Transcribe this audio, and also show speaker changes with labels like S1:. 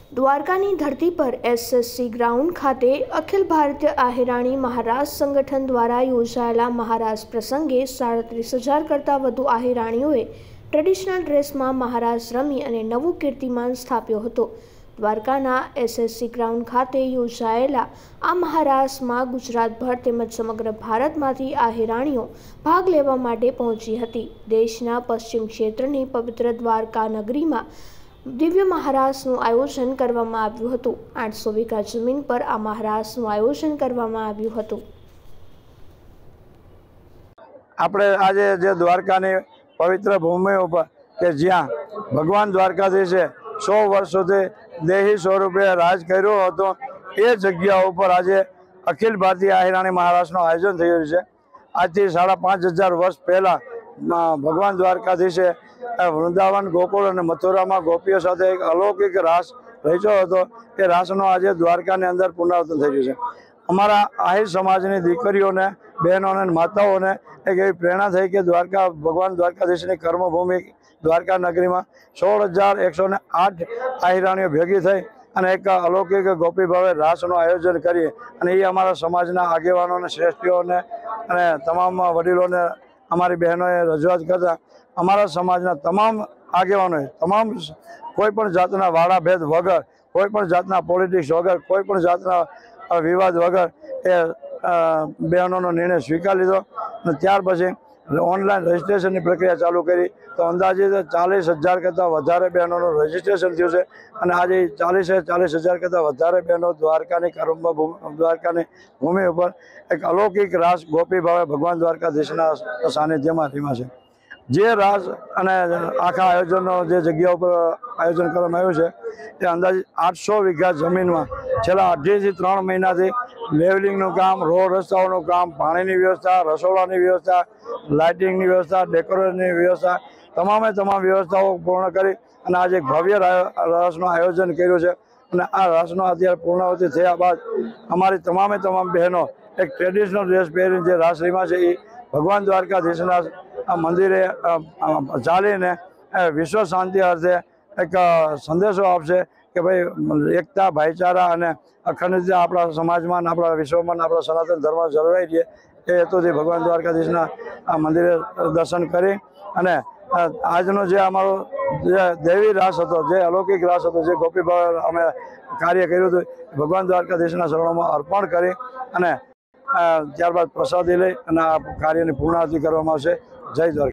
S1: દ્વારકાની ધરતી પર એસએસસી ગ્રાઉન્ડ ખાતે અખિલ ભારતીય આહિરાણી મહારાજ સંગઠન દ્વારા યોજાયેલા મહારાજ પ્રસંગે 37,000 કરતાં વધુ આહિરાણીઓએ ટ્રેડિશનલ ડ્રેસમાં મહારાજ રમી અને નવું કીર્તિમાન સ્થાપ્યો હતો। દ્વારકાના એસએસસી ગ્રાઉન્ડ ખાતે યોજાયેલા આ મહારાજમાં ગુજરાતભર તેમજ સમગ્ર ભારતમાંથી આહિરાણીઓ ભાગ લેવા માટે પહોંચી હતી। દેશના પશ્ચિમ ક્ષેત્રની પવિત્ર દ્વારકા નગરીમાં दिव्य महाराजનું આયોજન કરવામાં આવ્યું હતું। 800 વીઘા જમીન પર આ મહારાજનું આયોજન કરવામાં આવ્યું હતું।
S2: આપણે આજે જે દ્વારકાની પવિત્ર ભૂમિ ઉપર કે જ્યાં ભગવાન દ્વારકાધીશે 100 વર્ષોથી દેહી સ્વરૂપે રાજ કર્યો હતો, એ જગ્યા ઉપર આજે અખિલ ભારતીય આહિરાણી મહારાજનું આયોજન થયું છે। આજથી 5,500 વર્ષ પહેલાં ભગવાન દ્વારકાધીશે વૃંદાવન, ગોકુળ અને મથુરામાં ગોપીઓ સાથે એક અલૌકિક રાસ રચ્યો હતો। એ રાસનો આજે દ્વારકાની અંદર પુનરાવર્તન થઈ રહ્યું છે। અમારા આહિર સમાજની દીકરીઓને, બહેનોને, માતાઓને એક એવી પ્રેરણા થઈ કે દ્વારકા ભગવાન દ્વારકાધીશની કર્મભૂમિ દ્વારકા નગરીમાં 16,108 આહિરાણીઓ ભેગી થઈ અને એક અલૌકિક ગોપી ભાવે રાસનું આયોજન કરીએ અને એ અમારા સમાજના આગેવાનોને, શ્રેષ્ઠીઓને અને તમામ વડીલોને અમારી બહેનોએ રજૂઆત કરતા અમારા સમાજના તમામ આગેવાનોએ કોઈ પણ જાતના વાડાભેદ વગર, કોઈ પણ જાતના પોલિટિક્સ વગર, કોઈ પણ જાતના વિવાદ વગર એ બહેનોનો નિર્ણય સ્વીકારી લીધો અને ત્યાર પછી ઓનલાઈન રજિસ્ટ્રેશનની પ્રક્રિયા ચાલુ કરી તો અંદાજિત 40,000 કરતાં વધારે બહેનોનું રજિસ્ટ્રેશન થયું છે અને આજે 40,000 કરતાં વધારે બહેનો દ્વારકાની ભૂમિ ઉપર એક અલૌકિક રાસ ગોપી ભાવે ભગવાન દ્વારકાધીશના સાનિધ્યમાં રમ્યા છે। જે રાસ અને આખા આયોજનનો જે જગ્યા ઉપર આયોજન કરવામાં આવ્યું છે તે અંદાજિત 800 વીઘા જમીનમાં છેલ્લા 2.5 થી 3 મહિનાથી લેવલિંગનું કામ, રોડ રસ્તાઓનું કામ, પાણીની વ્યવસ્થા, રસોડાની વ્યવસ્થા, લાઇટિંગની વ્યવસ્થા, ડેકોરેશનની વ્યવસ્થા, તમામ વ્યવસ્થાઓ પૂર્ણ કરી અને આજે એક ભવ્ય રાસનું આયોજન કર્યું છે અને આ રાસનો અત્યારે પૂર્ણાવતિ થયા બાદ અમારી તમામ બહેનો એક ટ્રેડિશનલ ડ્રેસ પહેરીને જે રાસ રમ્યા છે એ ભગવાન દ્વારકાધીશના આ મંદિરે ચાલીને વિશ્વ શાંતિ અર્થે એક સંદેશો આપશે કે ભાઈ એકતા, ભાઈચારા અને અખંડિતતા આપણા સમાજમાં, આપણા વિશ્વમાં, આપણા સનાતન ધર્મ જળવાઈ રહે એ હેતુથી ભગવાન દ્વારકાધીશના આ મંદિરે દર્શન કરી અને આજનો જે અમારો જે દેવી રાસ હતો, જે અલૌકિક રાસ હતો, જે ગોપીભાવ અમે કાર્ય કર્યું હતું ભગવાન દ્વારકાધીશના શરણોમાં અર્પણ કરી અને ત્યારબાદ પ્રસાદી લઈ અને આ કાર્યની પૂર્ણાહુતિ કરવામાં આવશે। જય દ્વારકા।